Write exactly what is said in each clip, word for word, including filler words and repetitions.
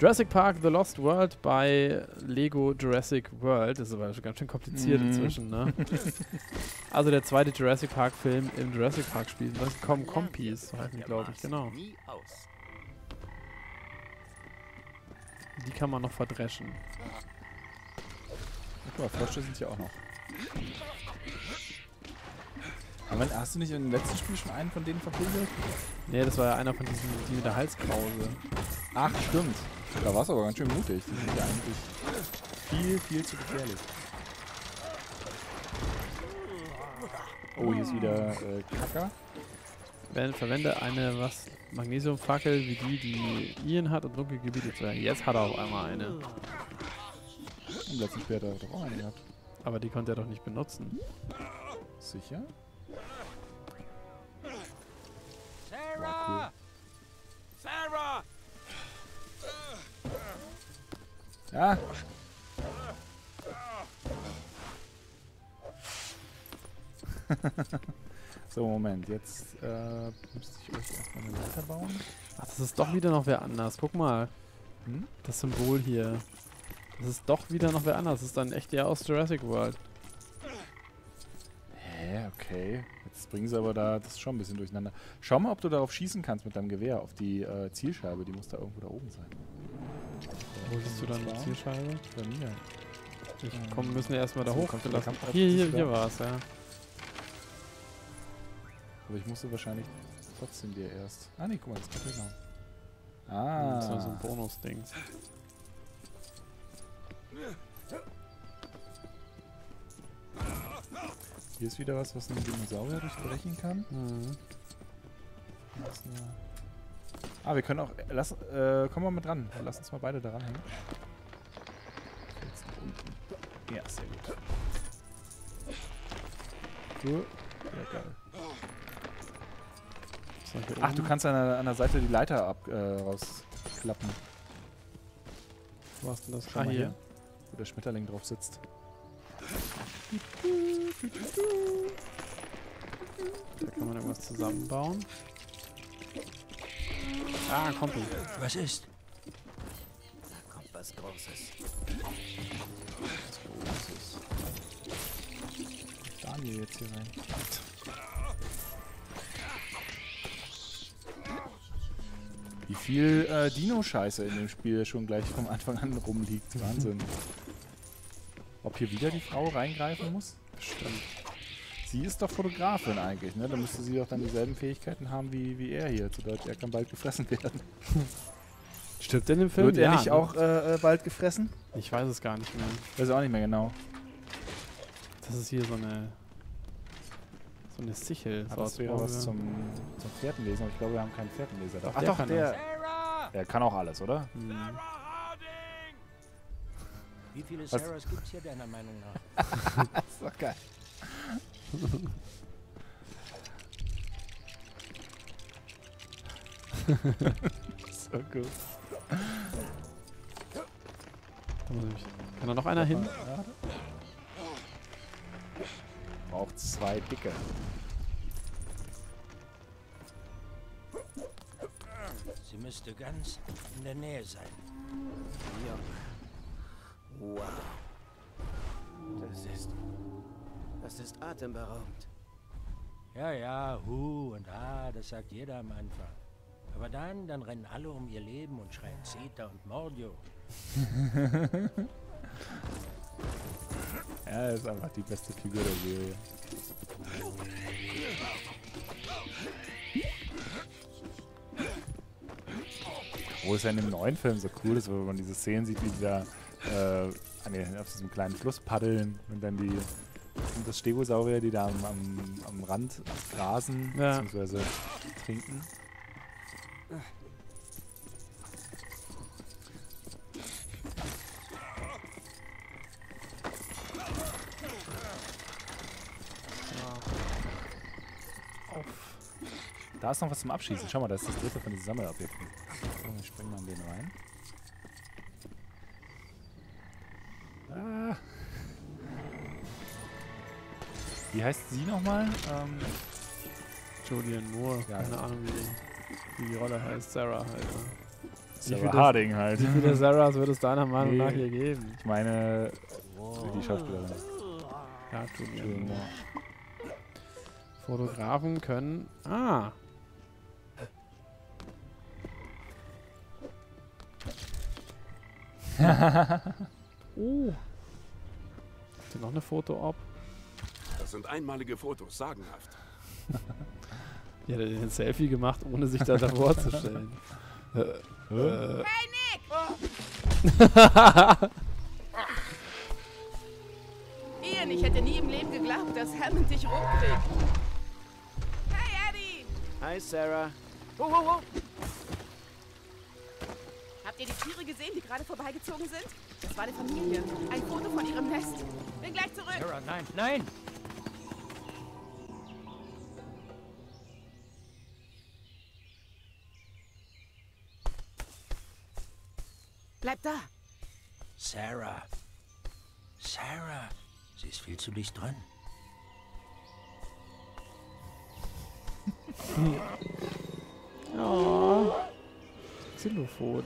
Jurassic Park The Lost World bei Lego Jurassic World. Das ist aber schon ganz schön kompliziert Mhm. inzwischen, ne? Also der zweite Jurassic Park Film im Jurassic Park Spiel. Das kommen Compis, so heißen die, glaube ich, genau. Die kann man noch verdreschen. Guck mal, Frösche sind hier auch noch. Aber hast du nicht im letzten Spiel schon einen von denen verprügelt? Nee, das war ja einer von diesen, die mit der Halskrause. Ach, stimmt. Da warst du aber ganz schön mutig. Die sind ja eigentlich viel, viel zu gefährlich. Oh, hier ist wieder äh, Kacker. Wenn, verwende eine was Magnesiumfackel wie die, die Ian hat, um dunkle Gebiete zu erreichen. Jetzt hat er auf einmal eine. Im letzten Spiel hat er doch auch eine gehabt. Aber die konnte er doch nicht benutzen. Sicher? Sarah! Cool. Sarah! Ja. So, Moment. Jetzt äh, müsste ich euch erstmal eine Leiter bauen. Ach, das ist doch wieder noch wer anders. Guck mal. Hm? Das Symbol hier. Das ist doch wieder noch wer anders. Das ist dann echt der aus Jurassic World. Hä, okay. Jetzt bringen sie aber da das schon ein bisschen durcheinander. Schau mal, ob du darauf schießen kannst mit deinem Gewehr, auf die äh, Zielscheibe. Die muss da irgendwo da oben sein. Wo siehst du dann die Zielscheibe? Bei mir. Ich Ähm, komm, müssen wir erstmal da so, hoch. kommst du da Kampf- Hier, hier, da? hier war es, ja. Aber ich musste wahrscheinlich trotzdem dir erst... Ah, nee, guck mal, das kann ich noch. Das ist so ein Ah. Bonus-Ding. Hier ist wieder was, was ein Dinosaurier durchbrechen kann. Mhm. Das ist eine ah, wir können auch... Äh, lass, äh, komm mal mit dran. Lass uns mal beide daran hängen. Jetzt nach unten. Ja, sehr gut. So. Ja, geil. Ach, du kannst an der, an der Seite die Leiter ab, äh, rausklappen. Wo hast du das? Schau Ah, mal hier. Wo der Schmetterling drauf sitzt. Da kann man irgendwas zusammenbauen. Ah, Kompi. Was ist? Da kommt was Großes. Daniel jetzt hier rein. Wie viel äh, Dino-Scheiße in dem Spiel schon gleich vom Anfang an rumliegt. Wahnsinn. Ob hier wieder die Frau reingreifen muss? Bestimmt. Sie ist doch Fotografin eigentlich, ne? Da müsste sie doch dann dieselben Fähigkeiten haben wie, wie er hier. Zu Deutsch, er kann bald gefressen werden. Stimmt in dem Film? Wird er Ja, nicht ne? auch äh, äh, bald gefressen? Ich weiß es gar nicht mehr. Weiß auch nicht mehr genau. Das ist hier so eine... So eine Sichel. Ah, so das aus wäre Bronze. was zum, zum Pferdenlesen, aber ich glaube, wir haben keinen Pferdenleser da. Doch, Ach der doch, kann der. Sarah! Der kann auch alles, oder? Hm. Sarah Harding! Wie viele Was? Sarahs gibt's hier deiner Meinung nach? Das ist doch geil. So gut. Da muss ich- Kann da noch einer hin? Ja. Braucht zwei dicke. Sie müsste ganz in der Nähe sein. Ja. Wow. Das ist... Das ist atemberaubend. Ja, ja, Hu und Ah, das sagt jeder am Anfang. Aber dann, dann rennen alle um ihr Leben und schreien Zeta und Mordio. Ja, er ist einfach die beste Figur der Serie. Wo es ja in dem neuen Film so cool ist, wo man diese Szenen sieht, wie die da äh, an den, auf diesem kleinen Fluss paddeln und dann die sind das Stegosaurier, die da am, am, am Rand grasen Ja. bzw. trinken. Da ist noch was zum Abschießen. Schau mal, das ist das dritte von diesen Sammelobjekten. So, ich spring mal in den rein. Ah. Wie heißt sie nochmal? Ähm, Julianne Moore. Ja. Keine Ahnung, wie die, wie die Rolle heißt. Sarah halt. Ne? Sarah Harding halt. Wie viele Sarahs wird es deiner Meinung Nee. nach hier geben? Ich meine, die Schauspielerin. Ja, tut mir Julianne leid. Moore. Fotografen können... Ah! Oh! Ist hier noch eine Foto-Op? Das sind einmalige Fotos, sagenhaft. Die hat ein Selfie gemacht, ohne sich da davor zu stellen. Äh, äh. Hey, Nick! Ian, ich hätte nie im Leben geglaubt, dass Hammond dich rumkriegt. Hey, Eddie! Hi, Sarah. Wo, wo, wo? Habt ihr die Tiere gesehen, die gerade vorbeigezogen sind? Das war eine Familie. Ein Foto von ihrem Nest. Bin gleich zurück. Sarah, nein, nein! Bleib da. Sarah. Sarah. Sie ist viel zu dicht dran. Oh. Xylophon.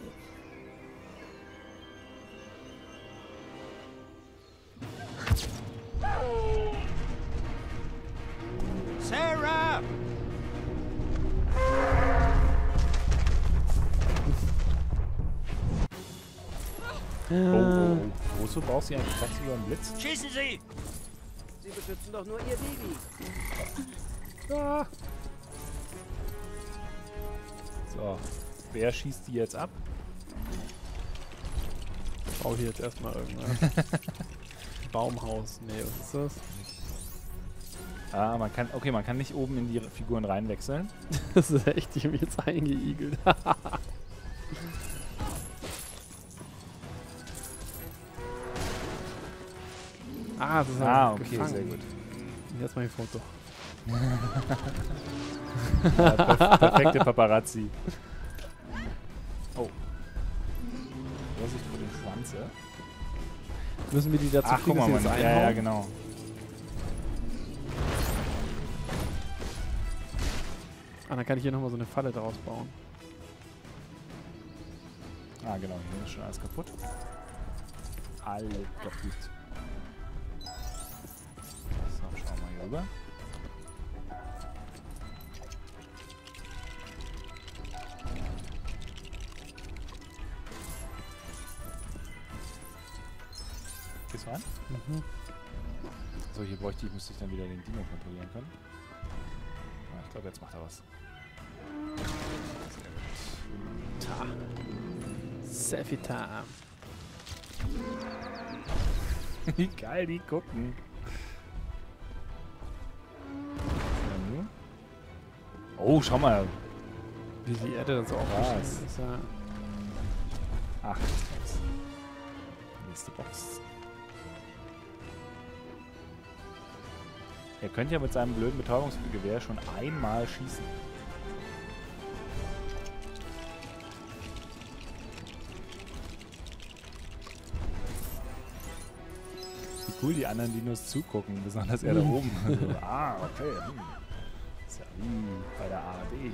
Sarah! Oh, oh, oh. Wozu brauchst du eigentlich tagsüber einen Blitz? Schießen Sie! Sie beschützen doch nur ihr Baby. Ah. So, wer schießt die jetzt ab? Ich brauche hier jetzt erstmal irgendwas. Baumhaus. Nee, was ist das? Ah, man kann, okay, man kann nicht oben in die Figuren reinwechseln. Das ist echt, ich hab mich jetzt eingeigelt. Ah, das ist Ah, halt okay, gefangen. sehr gut. Jetzt mal ein Foto. Ja, perf perfekte Paparazzi. Oh. Vorsicht vor dem Schwanze. Müssen wir die dazu Ach, guck kriegen, mal, dass sie Mann. das Ja, ja, einhauen? genau. Ah, dann kann ich hier nochmal so eine Falle draus bauen. Ah, genau, hier ist schon alles kaputt. Alles kaputt. So, schauen wir mal hier rüber. Gehst du rein? Mhm. So, hier bräuchte ich, müsste ich dann wieder den Dino kontrollieren können. Ah, ich glaube, jetzt macht er was. Ta. Selfie Time. Wie geil die gucken. Oh, schau mal. Wie die Erde das so aufgeschrieben ist. ist ja Ach, jetzt. Nächste Box. Er könnte ja mit seinem blöden Betäubungsgewehr schon einmal schießen. Wie cool die anderen Dinos zugucken, besonders er da oben. Also, ah, okay. Hm. Ist ja wie bei der A R D hier.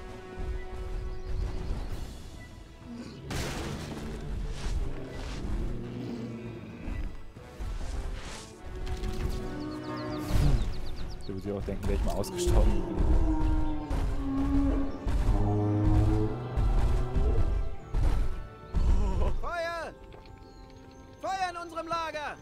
Der würde sich auch denken, wäre ich mal ausgestorben. Feuer! Feuer in unserem Lager!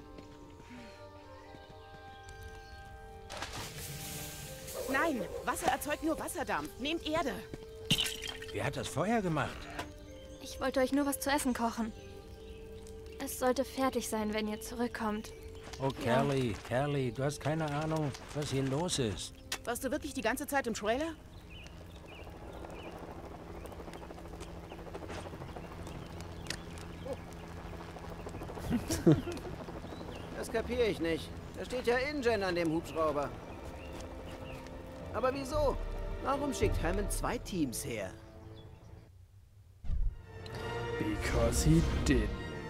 Nein, Wasser erzeugt nur Wasserdampf. Nehmt Erde. Wer hat das Feuer gemacht? Ich wollte euch nur was zu essen kochen. Es sollte fertig sein, wenn ihr zurückkommt. Oh, Kelly, Kelly, du hast keine Ahnung, was hier los ist. Warst du wirklich die ganze Zeit im Trailer? Das kapiere ich nicht. Da steht ja InGen an dem Hubschrauber. Aber wieso? Warum schickt Hammond zwei Teams her? Because he did.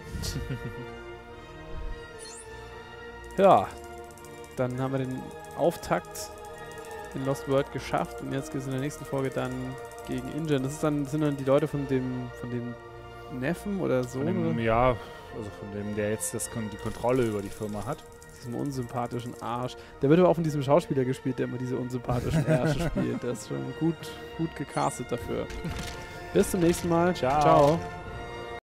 Ja, dann haben wir den Auftakt in Lost World geschafft und jetzt geht es in der nächsten Folge dann gegen InGen. Das ist dann, sind dann die Leute von dem, von dem Neffen oder Sohn? Von dem, oder? ja, also von dem, der jetzt das, die Kontrolle über die Firma hat. Diesem unsympathischen Arsch. Der wird aber auch von diesem Schauspieler gespielt, der immer diese unsympathischen Ärsche spielt. Der ist schon gut, gut gecastet dafür. Bis zum nächsten Mal. Ciao. Ciao.